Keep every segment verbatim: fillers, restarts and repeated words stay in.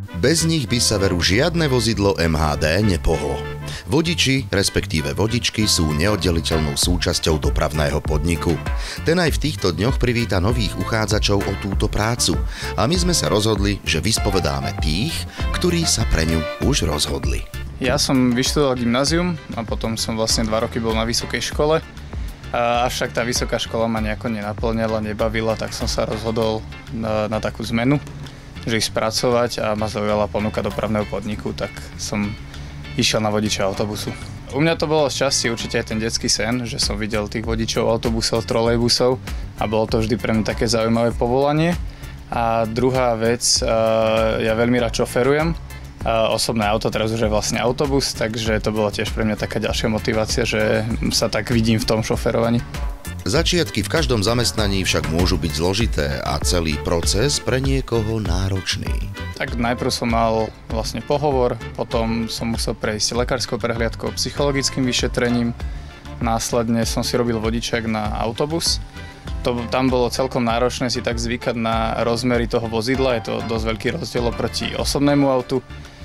Bez nich by sa veru žiadne vozidlo em há dé nepohlo. Vodiči, respektíve vodičky, sú neoddeliteľnou súčasťou dopravného podniku. Ten aj v týchto dňoch privíta nových uchádzačov o túto prácu a my sme sa rozhodli, že vyspovedáme tých, ktorí sa pre ňu už rozhodli. Ja som vyštudoval gymnázium a potom som vlastne dva roky bol na vysokej škole. Avšak tá vysoká škola ma nejako nenaplňala, nebavila, tak som sa rozhodol na, na takú zmenu, že ich spracovať, a ma zaujala ponuka dopravného podniku, tak som išiel na vodiča autobusu. U mňa to bolo z časti určite aj ten detský sen, že som videl tých vodičov autobusov, trolejbusov a bolo to vždy pre mňa také zaujímavé povolanie. A druhá vec, ja veľmi rád šoferujem, osobné auto, teraz už je vlastne autobus, takže to bolo tiež pre mňa taká ďalšia motivácia, že sa tak vidím v tom šoferovaní. Začiatky v každom zamestnaní však môžu byť zložité a celý proces pre niekoho náročný. Tak najprv som mal vlastne pohovor, potom som musel prejsť lekárskou prehliadkou, psychologickým vyšetrením, následne som si robil vodičák na autobus. To, tam bolo celkom náročné si tak zvykať na rozmery toho vozidla, je to dosť veľký rozdiel oproti osobnému autu.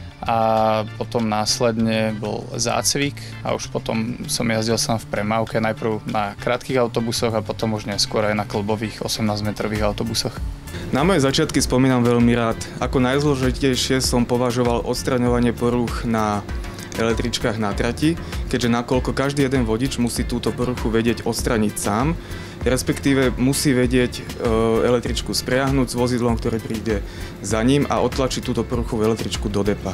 A potom následne bol zácvik a už potom som jazdil sám v premávke, najprv na krátkych autobusoch a potom už neskôr aj na klbových osemnásťmetrových autobusoch. Na moje začiatky spomínam veľmi rád. Ako najzložitejšie som považoval odstraňovanie porúch na električkách na trati, keďže nakoľko každý jeden vodič musí túto poruchu vedieť odstraniť sám, respektíve musí vedieť e, električku spriahnuť s vozidlom, ktoré príde za ním, a odtlačiť túto poruchovú električku do depa.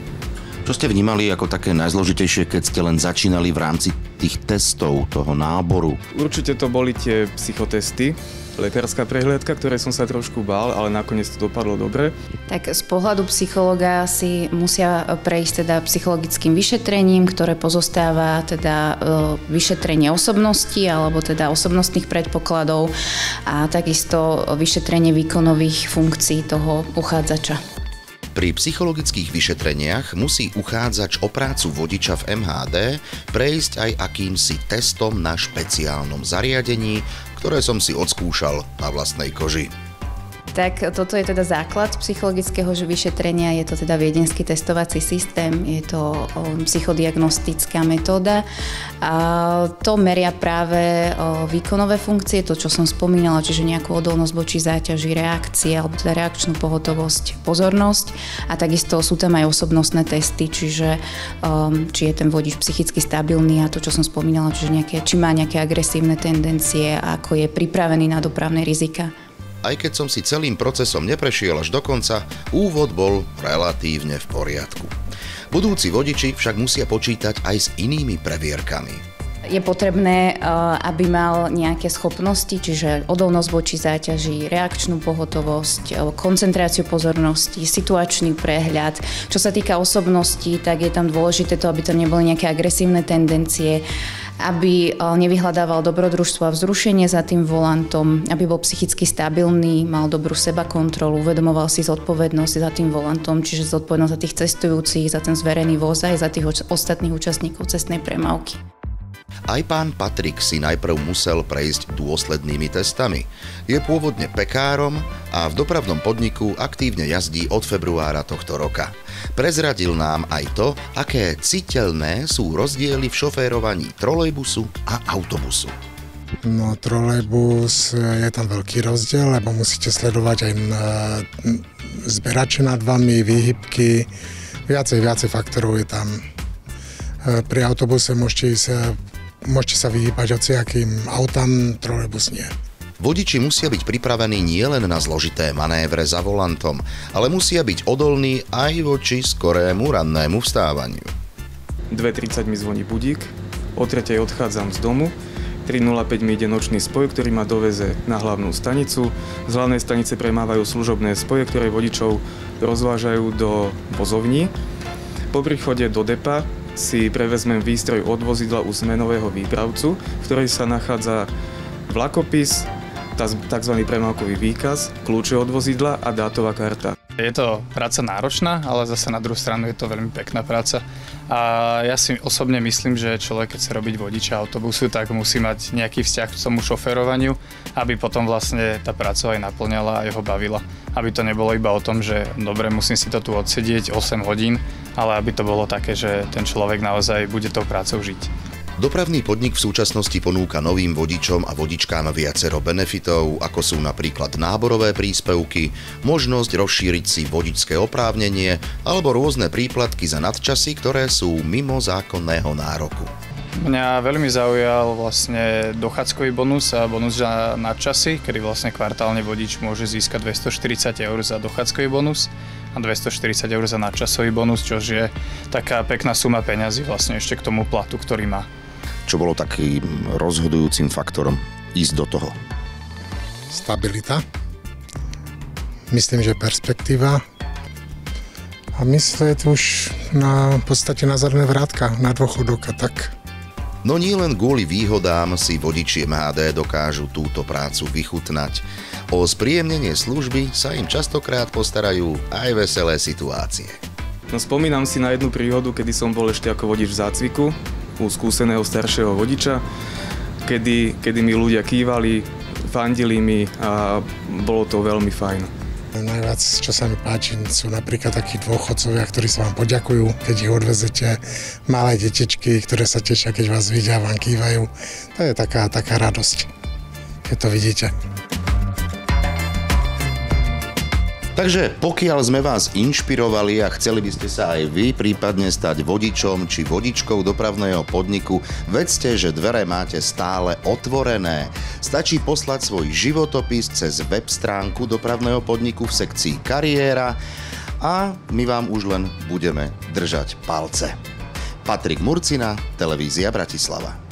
Čo ste vnímali ako také najzložitejšie, keď ste len začínali v rámci tých testov, toho náboru? Určite to boli tie psychotesty, lekárska prehliadka, ktoré som sa trošku bál, ale nakoniec to dopadlo dobre. Tak z pohľadu psychológa si musia prejsť teda psychologickým vyšetrením, ktoré pozostáva teda vyšetrenie osobnosti alebo teda osobnostných predpokladov a takisto vyšetrenie výkonových funkcií toho uchádzača. Pri psychologických vyšetreniach musí uchádzač o prácu vodiča v em há dé prejsť aj akýmsi testom na špeciálnom zariadení, ktoré som si odskúšal na vlastnej koži. Tak toto je teda základ psychologického vyšetrenia, je to teda viedenský testovací systém, je to psychodiagnostická metóda. A to meria práve výkonové funkcie, to čo som spomínala, čiže nejakú odolnosť voči záťaži, reakcie alebo teda reakčnú pohotovosť, pozornosť, a takisto sú tam aj osobnostné testy, čiže um, či je ten vodič psychicky stabilný a to čo som spomínala, čiže nejaké, či má nejaké agresívne tendencie, ako je pripravený na dopravné rizika. Aj keď som si celým procesom neprešiel až do konca, úvod bol relatívne v poriadku. Budúci vodiči však musia počítať aj s inými previerkami. Je potrebné, aby mal nejaké schopnosti, čiže odolnosť voči záťaži, reakčnú pohotovosť, koncentráciu pozornosti, situačný prehľad. Čo sa týka osobnosti, tak je tam dôležité to, aby tam neboli nejaké agresívne tendencie, aby nevyhľadával dobrodružstvo a vzrušenie za tým volantom, aby bol psychicky stabilný, mal dobrú sebakontrolu, uvedomoval si zodpovednosť za tým volantom, čiže zodpovednosť za tých cestujúcich, za ten zverený voz aj za tých ostatných účastníkov cestnej premávky. Aj pán Patrik si najprv musel prejsť dôslednými testami. Je pôvodne pekárom a v dopravnom podniku aktívne jazdí od februára tohto roka. Prezradil nám aj to, aké citeľné sú rozdiely v šoférovaní trolejbusu a autobusu. No, trolejbus, je tam veľký rozdiel, lebo musíte sledovať aj na zberače nad vami, výhybky, viacej, viacej faktorov je tam. Pri autobuse môžete ísť Môžete sa vyhýbať hociakým autám, trolejbus nie. Vodiči musia byť pripravení nielen na zložité manévre za volantom, ale musia byť odolní aj voči skorému rannému vstávaniu. dve tridsať mi zvoní budík, o tretej odchádzam z domu, tri nula päť mi ide nočný spoj, ktorý ma doveze na hlavnú stanicu. Z hlavnej stanice premávajú služobné spoje, ktoré vodičov rozvážajú do vozovní. Po príchode do depa si prevezmem výstroj od vozidla u zmenového výpravcu, v ktorej sa nachádza vlakopis, tzv. premávkový výkaz, kľúče od vozidla a dátová karta. Je to práca náročná, ale zase na druhú stranu je to veľmi pekná práca. A ja si osobne myslím, že človek, keď chce robiť vodiča autobusu, tak musí mať nejaký vzťah k tomu šoferovaniu, aby potom vlastne tá práca aj naplňala a jeho bavila. Aby to nebolo iba o tom, že dobre, musím si to tu odsedieť osem hodín, ale aby to bolo také, že ten človek naozaj bude tou prácou žiť. Dopravný podnik v súčasnosti ponúka novým vodičom a vodičkám viacero benefitov, ako sú napríklad náborové príspevky, možnosť rozšíriť si vodičské oprávnenie alebo rôzne príplatky za nadčasy, ktoré sú mimo zákonného nároku. Mňa veľmi zaujal vlastne dochádzkový bonus a bonus za nadčasy, kedy vlastne kvartálne vodič môže získať dvestoštyridsať eur za dochádzkový bonus a dvestoštyridsať eur za nadčasový bonus, čo je taká pekná suma peňazí vlastne ešte k tomu platu, ktorý má. Čo bolo takým rozhodujúcim faktorom ísť do toho? Stabilita. Myslím, že perspektíva. A myslieť už na v podstate na zadné vrátka, na dôchodok a tak. No nie len kvôli výhodám si vodiči em há dé dokážu túto prácu vychutnať. O spríjemnenie služby sa im častokrát postarajú aj veselé situácie. No, spomínam si na jednu príhodu, kedy som bol ešte ako vodič v zácviku u skúseného staršieho vodiča, kedy, kedy mi ľudia kývali, fandili mi a bolo to veľmi fajn. Najviac, čo sa mi páči, sú napríklad takí dôchodcovia, ktorí sa vám poďakujú, keď ich odvezete, malé detičky, ktoré sa tešia, keď vás vidia a vám kývajú. To je taká, taká radosť, keď to vidíte. Takže pokiaľ sme vás inšpirovali a chceli by ste sa aj vy prípadne stať vodičom či vodičkou dopravného podniku, vedzte, že dvere máte stále otvorené. Stačí poslať svoj životopis cez web stránku dopravného podniku v sekcii kariéra a my vám už len budeme držať palce. Patrik Murcina, Televízia Bratislava.